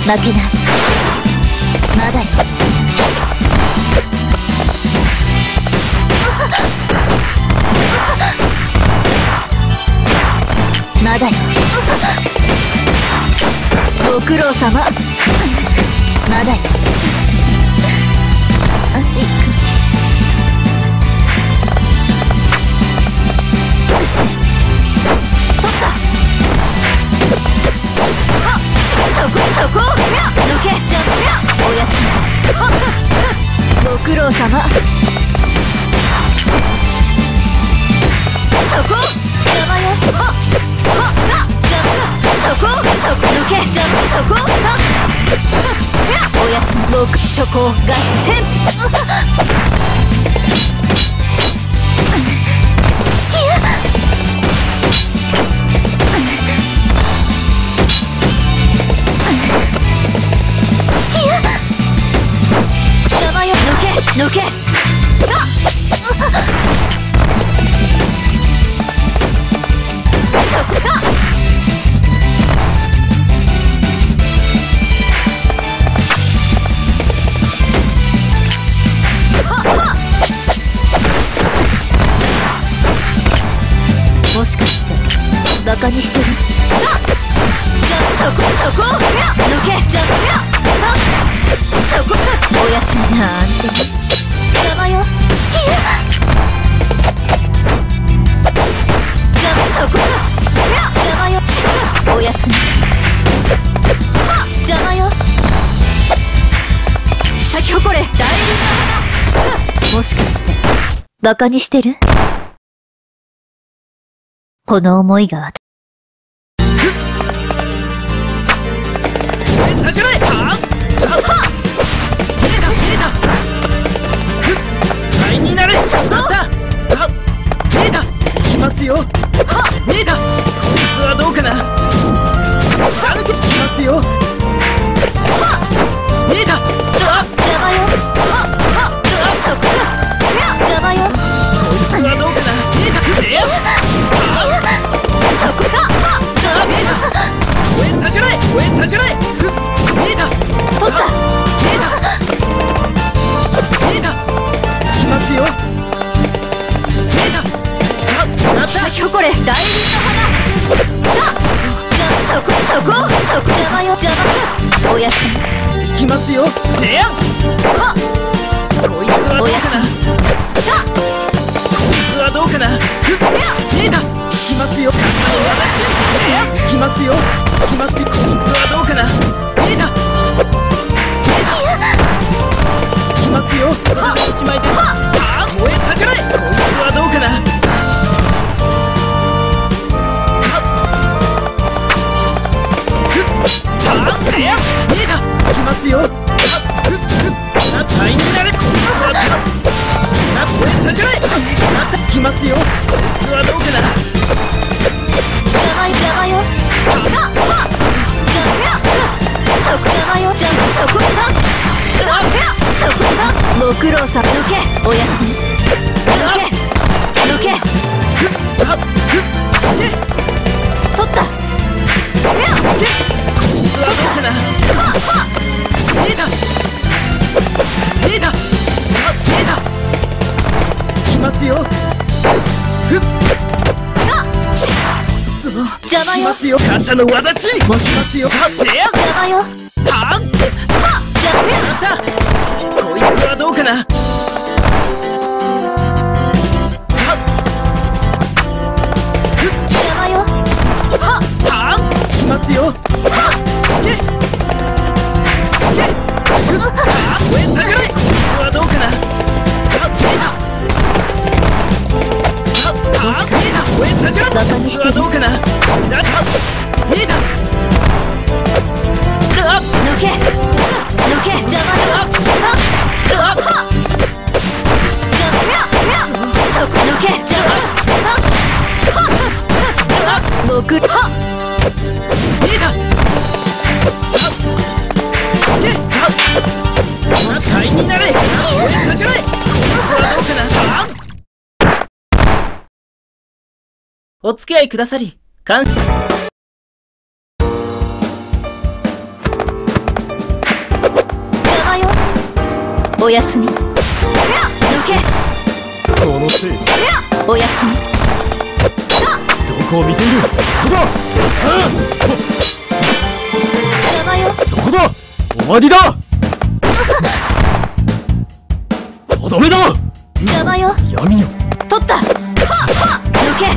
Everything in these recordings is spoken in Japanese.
負けない。まだよ。まだよ。ご苦労様。まだよ。そこ抜け。じゃおやすみ。ご苦労様。そこ邪魔よ。そこ抜け。じゃそこおやすみ。そこがせん。抜け。もしかしてバカにしてる？じゃそこ抜け。じゃそこおやすみなんて邪魔よ。じゃそこ邪魔よ。おやすみ。邪魔よ。咲き誇れ大輪。もしかしてバカにしてる？この思いが私。 になれ。また見えた。来ますよ。見えた。こいつはどうかな。歩け。来ますよ。見えた。 邪魔よ。邪魔よ。 こいつはどうかな。見えた。 そこ見えた。燃え盛れ。見えた。 取った。 見えた。見えた。来ますよ。見えた。 咲き誇れ大輪の花。そこ邪魔よ。おやすみ。 来ますよ。てやん。こいつはどうかな。こいつはどうかな。見えた。来ますよ。来ますよ。こいつはどうかな。見えた。来ますよ。それはおしまいです。燃え盛れ。こいつはどうかな。見えた。来ますよ。大になれ。こいつは燃え盛れ。来ますよ。こいつはどうかな。 邪魔よ。そこ邪魔よ。そこご苦労さん。抜け。おやすみ。抜け。取った。 こいつはどうかな。見えた。来ますよ。 邪魔よ。 来ますよ。貨車の輪立ち。もしもしよ。 邪魔よ。 こいつはどうかな。 邪魔よ。 来ますよ。燃え盛れ。こいつはどうかな。 もしかしてバカにしてる？ どうかな。見えた。 抜け。邪魔よ。そこ抜け。邪魔。ご苦労。 見えた。もしかしてになれ。燃え盛れ。こいつはどうかな。お付き合いくださり感謝。 おやすみ。どけ。 この程度。 おやすみ。 どこを見ている。ここだ。 邪魔よ。 そこだ。終わりだ。とどめだ。 邪魔よ。 闇よ。 取った。どけ。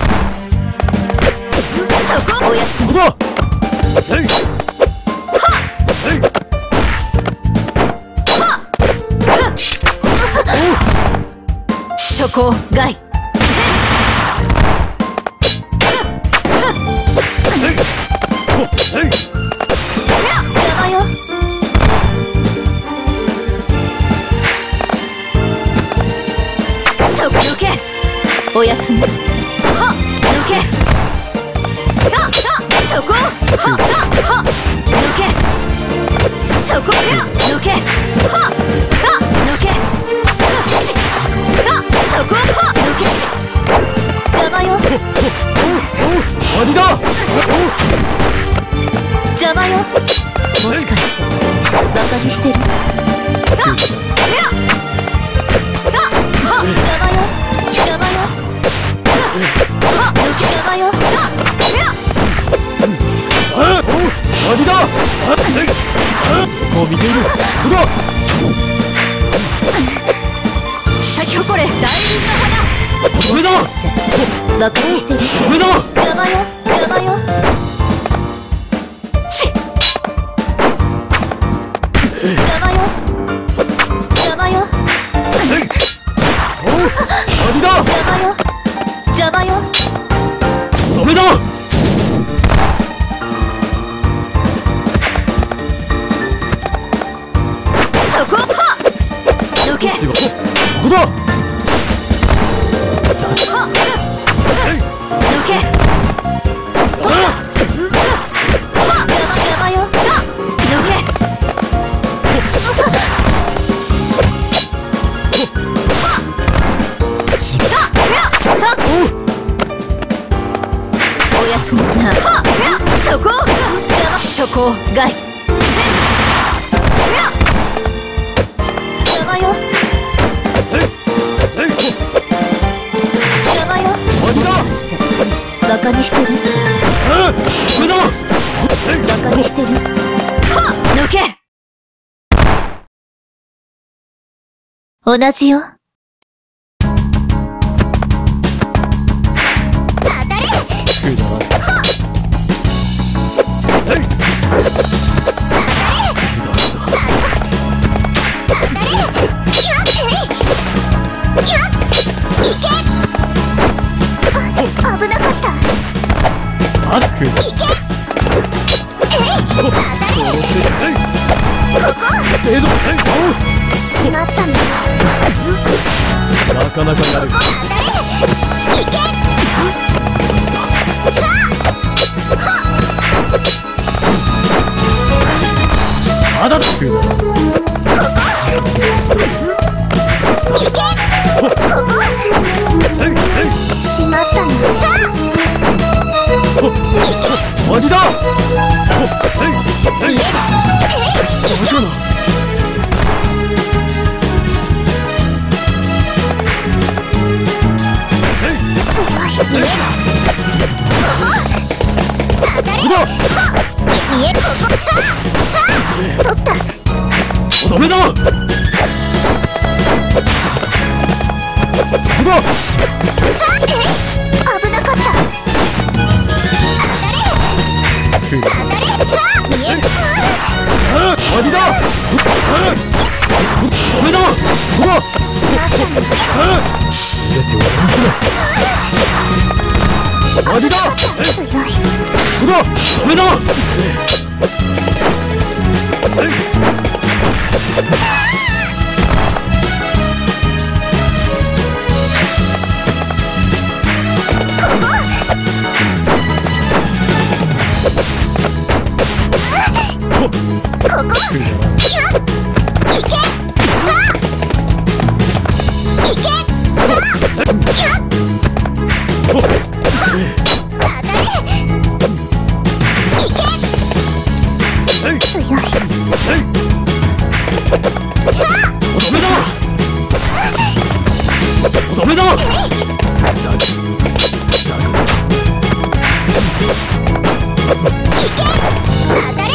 そこ。おやすみ。 ここだ。せい。 諸行外。邪魔よ。そこどけ。おやすみ。どけ。そこ。どけ。そこ。どけ。どけ。そこ。どけ。邪魔よ。 終わりだ。 邪魔よ。もしかしてバカにしてる。邪魔よ。邪魔よ。邪魔よ。 終わりだ。こう見ている。ここだ。 咲き誇れ大輪の花。 とどめだ。 もしかしてバカにしてる。 とどめだ。 邪魔よ。邪魔よ。邪魔よ。邪魔よ。 終わりだ。 邪魔よ。邪魔よ。 とどめだ。 そこ。どけ。 ここだ。 どけ。邪魔よ。どけ。おやすみな。そこ。邪魔。諸行外。邪魔よ。邪魔よ。もしかしてバカにしてる。もしかしてバカにしてる。どけ。同じよ。危なかった。 マック。 しまったんだ。 なかなかなる。まだだ。 しまったんだ。 終わりだ。とどめだ。そこだ。 危なかった。 終わりだ。とどめだ。ここだ。 しまったんだ。 全ては終わりだ。 強い。 ここだ。とどめだ。 強い。 とどめだ。 れだ。 当たれ。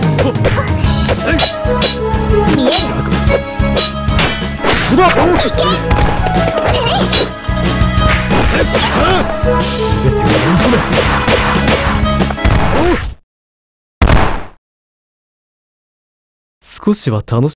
見える。 うだ。少しは楽し